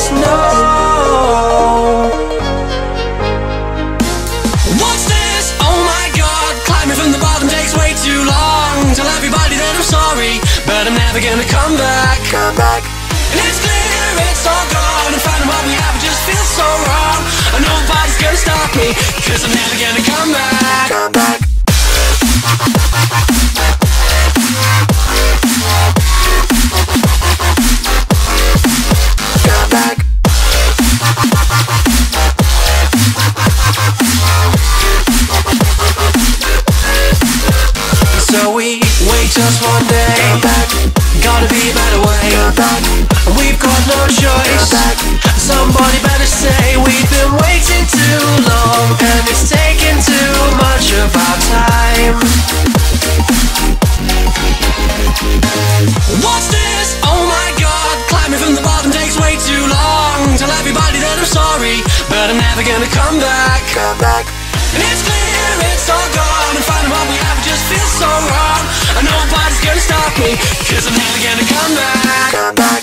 us know. What's this? Oh my God, climbing from the bottom takes way too long. Tell everybody that I'm sorry, but I'm never gonna come back. And it's clear it's all gone, and finding what we have, it just feels so wrong. And nobody's gonna stop me, cause I'm never gonna come back. So we wait just one day, gotta be a better way. We've got no choice, somebody better say we've been waiting too long, and it's taken too much of our time. What's this? Oh my God, climbing from the bottom takes way too long. Tell everybody that I'm sorry, but I'm never gonna come back. And it's clear it's all gone, and finding what we have, it just feels so wrong. And nobody's gonna stop me, cause I'm never gonna come back.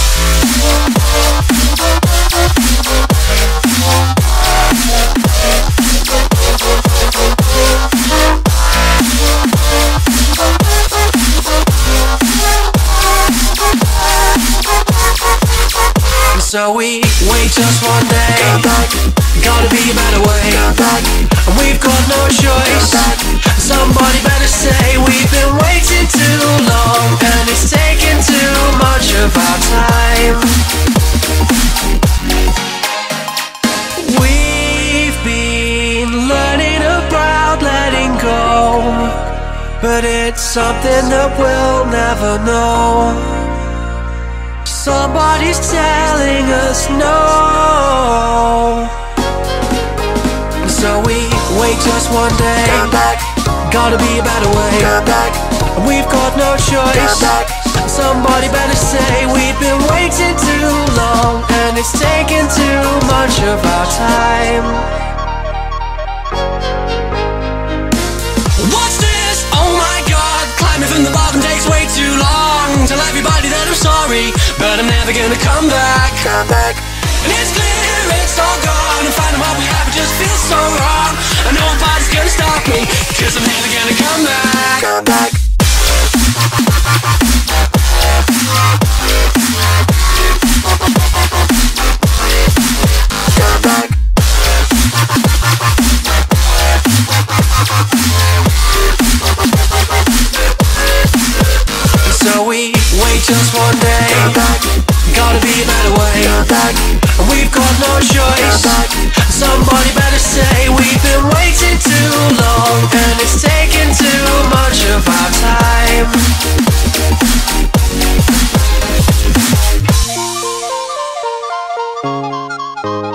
So we wait just one day, gotta be a better way. And we've got no choice, somebody better say we've been waiting too long, and it's taken too much of our time. We've been learning about letting go, but it's something that we'll never know. Somebody's telling us no. So we wait just one day, gotta be a better way. And we've got no choice, somebody better say we've been waiting too long, and it's taken too much of our time. What's this? Oh my God, climbing from the bottom takes way too long. Tell everybody that I'm sorry, but I'm never gonna come back. And it's clear it's all gone, and finding what we have, it just feels so wrong. And nobody's gonna stop me, cause I'm never gonna come back. So we wait just one day, gotta be a better way. And we've got no choice, somebody better say we've been waiting too long, and it's taken too much of our time.